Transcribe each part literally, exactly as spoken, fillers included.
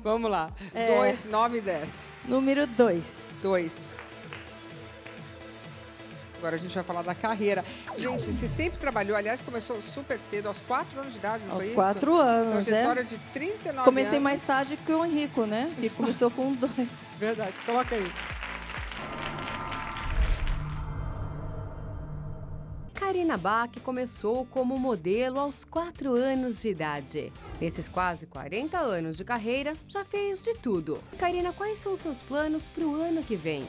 Vamos lá. É. dois, nove e dez. Número dois. dois. Agora a gente vai falar da carreira. Gente, você sempre trabalhou, aliás, começou super cedo, aos quatro anos de idade, não Aos foi isso? quatro anos, Trajetória é. de trinta e nove Comecei anos. mais tarde que o Henrico, né? Que começou com dois. Verdade, coloca aí. Karina Bach começou como modelo aos quatro anos de idade. Nesses quase quarenta anos de carreira, já fez de tudo. Karina, quais são os seus planos para o ano que vem?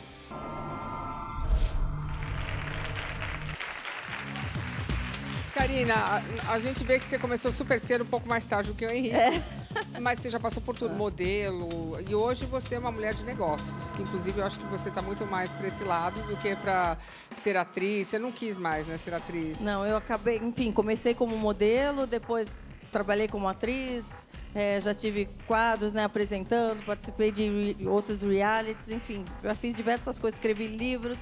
Karina, a, a gente vê que você começou super cedo, um pouco mais tarde do que o Henrique. É. Mas você já passou por tudo, modelo. E hoje você é uma mulher de negócios. Que inclusive eu acho que você está muito mais para esse lado do que para ser atriz. Você não quis mais, né, ser atriz? Não, eu acabei, enfim, comecei como modelo, depois trabalhei como atriz, é, já tive quadros, né, apresentando, participei de re- outros realities, enfim, já fiz diversas coisas, escrevi livros.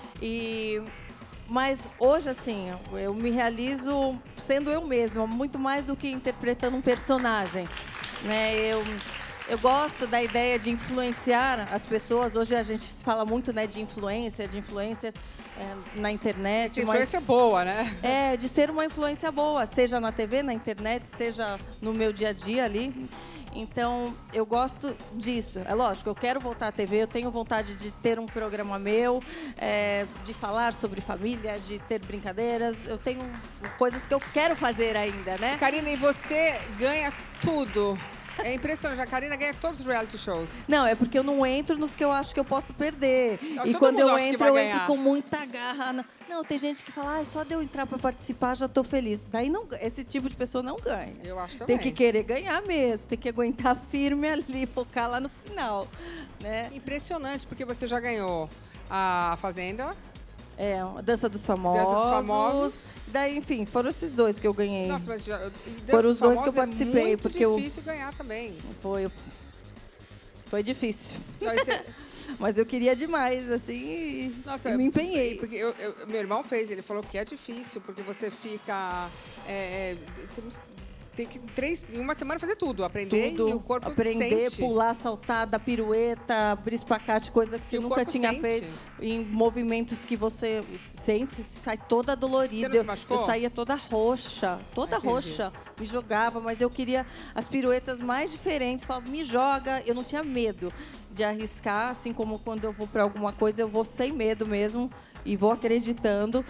E mas hoje, assim, eu me realizo sendo eu mesma, muito mais do que interpretando um personagem, né? Eu, eu gosto da ideia de influenciar as pessoas. Hoje a gente fala muito, né, de influência, de influencer é, na internet. Essa influência boa, né? É, de ser uma influência boa, seja na T V, na internet, seja no meu dia a dia ali. Então, eu gosto disso. É lógico, eu quero voltar à T V, eu tenho vontade de ter um programa meu, é, de falar sobre família, de ter brincadeiras. Eu tenho coisas que eu quero fazer ainda, né? Karina, e você ganha tudo. É impressionante, a Karina ganha todos os reality shows. Não, é porque eu não entro nos que eu acho que eu posso perder. Não, E todo quando mundo eu acha que entro, vai eu ganhar. entro com muita garra. Não, não, tem gente que fala, ah, só de eu entrar para participar já tô feliz. Daí não, esse tipo de pessoa não ganha. Eu acho também. Tem que querer ganhar mesmo, tem que aguentar firme ali, focar lá no final, né? Impressionante, porque você já ganhou a Fazenda. É, a Dança dos Famosos. Dança dos Famosos. Daí, enfim, foram esses dois que eu ganhei. Nossa, mas já, e Dança Foram dos os dois que eu Famosos é participei, muito porque eu- difícil ganhar também. Foi, foi difícil. Não, e você- Mas eu queria demais, assim, e, Nossa, e me empenhei. Porque eu- eu- meu irmão fez, ele falou que é difícil, porque você fica. é, é, você tem que em três, em uma semana fazer tudo, aprender Tudo, e o corpo aprender, sente. pular, saltar, dar pirueta, abrir espacate, coisa que E você o nunca corpo tinha sente. feito. Em movimentos que você sente, sai toda dolorida. Você não se Eu- machucou? Eu saía toda roxa, toda Ah, entendi. roxa. Me jogava, mas eu queria as piruetas mais diferentes. Falava, me joga. Eu não tinha medo de arriscar, assim como quando eu vou para alguma coisa, eu vou sem medo mesmo e vou acreditando.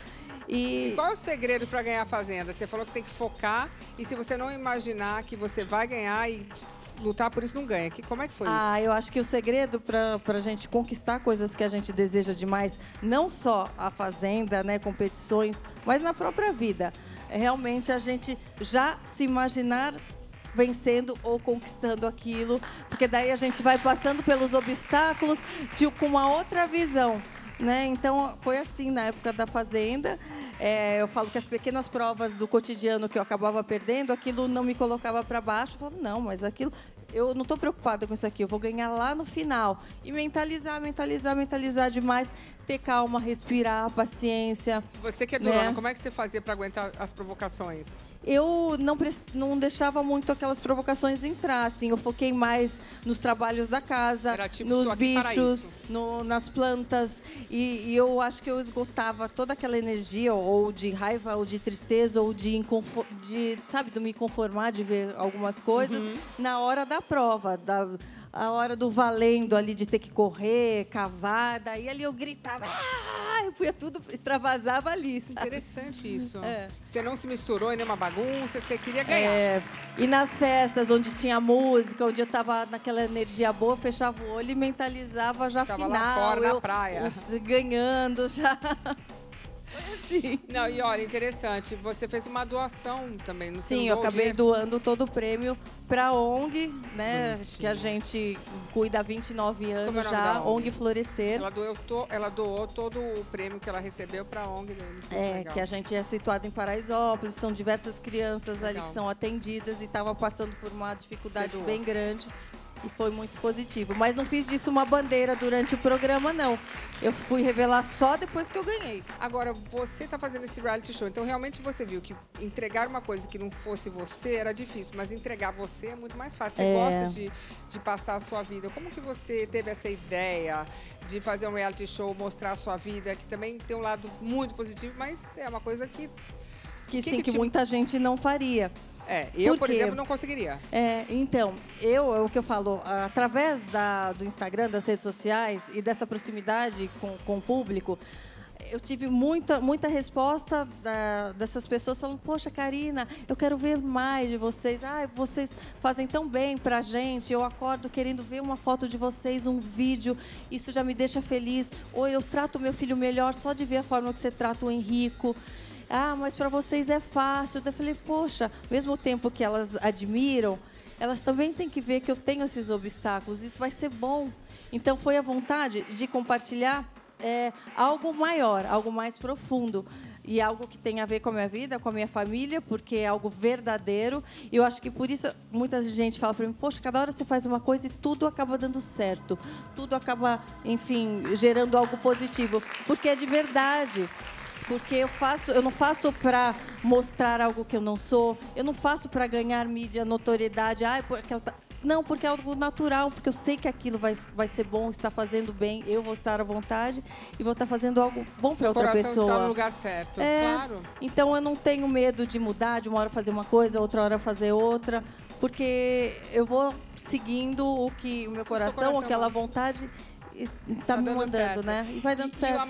E E qual é o segredo para ganhar a Fazenda? Você falou que tem que focar e se você não imaginar que você vai ganhar e lutar por isso, não ganha. Que, como é que foi isso? Ah, eu acho que o segredo para a gente conquistar coisas que a gente deseja demais, não só a Fazenda, né, competições, mas na própria vida, é realmente a gente já se imaginar vencendo ou conquistando aquilo, porque daí a gente vai passando pelos obstáculos de, com uma outra visão. Né? Então, foi assim na época da Fazenda. É, eu falo que as pequenas provas do cotidiano que eu acabava perdendo, aquilo não me colocava para baixo. Eu falo, não, mas aquilo... Eu não estou preocupada com isso aqui, eu vou ganhar lá no final. E mentalizar, mentalizar, mentalizar demais. Ter calma, respirar, paciência. Você que é durona, né? como é que você fazia para aguentar as provocações? Eu não, pres- não deixava muito aquelas provocações entrar, assim. Eu foquei mais nos trabalhos da casa, Era tipo, nos estou aqui para bichos, isso. no- nas plantas. E, e eu acho que eu esgotava toda aquela energia, ou de raiva, ou de tristeza, ou de, inconfor- de sabe, de me conformar, de ver algumas coisas, Uhum. na hora da prova, da, a hora do valendo ali, de ter que correr, cavar. Daí ali eu gritava, ah! Eu fui tudo, extravasava ali, sabe? Interessante isso. É. Você não se misturou em nenhuma bagunça, você queria ganhar. É, e nas festas onde tinha música, onde eu tava naquela energia boa, eu fechava o olho e mentalizava já Tava final. lá fora, na eu, praia. os- ganhando já. Assim. Não, e olha, interessante, você fez uma doação também no seu Sim, eu doou acabei dinheiro? doando todo o prêmio para a ONG, né? Bonitinho. Que a gente cuida há vinte e nove Como é o anos nome já, da ONG? ONG Florescer. Ela doou, to- ela doou todo o prêmio que ela recebeu para a ONG deles. Muito É, legal. que a gente é situado em Paraisópolis, são diversas crianças ali Legal. que são atendidas e estavam passando por uma dificuldade Você doou. bem grande. E foi muito positivo. Mas não fiz disso uma bandeira durante o programa, não. Eu fui revelar só depois que eu ganhei. Agora, você está fazendo esse reality show, então realmente você viu que entregar uma coisa que não fosse você era difícil, mas entregar você é muito mais fácil. Você É. gosta de, de passar a sua vida. Como que você teve essa ideia de fazer um reality show, mostrar a sua vida, que também tem um lado muito positivo, mas é uma coisa que... Que, que sim, que que te- muita gente não faria. É, eu, por Por quê? exemplo, não conseguiria. É, então, eu, é o que eu falo, através da, do Instagram, das redes sociais e dessa proximidade com, com o público, eu tive muita, muita resposta da, dessas pessoas falando, poxa, Karina, eu quero ver mais de vocês. Ah, vocês fazem tão bem pra gente. Eu acordo querendo ver uma foto de vocês, um vídeo. Isso já me deixa feliz. Ou eu trato meu filho melhor só de ver a forma que você trata o Henrico. Ah, mas para vocês é fácil. Eu falei, poxa, mesmo tempo que elas admiram, elas também têm que ver que eu tenho esses obstáculos. Isso vai ser bom. Então, foi a vontade de compartilhar é, algo maior, algo mais profundo. E algo que tem a ver com a minha vida, com a minha família, porque é algo verdadeiro. E eu acho que por isso muita gente fala para mim, poxa, cada hora você faz uma coisa e tudo acaba dando certo. Tudo acaba, enfim, gerando algo positivo. Porque é de verdade. Porque eu faço, eu não faço para mostrar algo que eu não sou. Eu não faço para ganhar mídia, notoriedade. Ai, porque ela tá... Não, porque é algo natural, porque eu sei que aquilo vai, vai ser bom, está fazendo bem, eu vou estar à vontade e vou estar fazendo algo bom para outra Seu coração pessoa. está no lugar certo, É, claro. então eu não tenho medo de mudar, de uma hora fazer uma coisa, outra hora fazer outra, porque eu vou seguindo o que o meu coração, coração aquela bom. vontade está Tá me dando mandando, certo. né? E vai dando E- e certo. a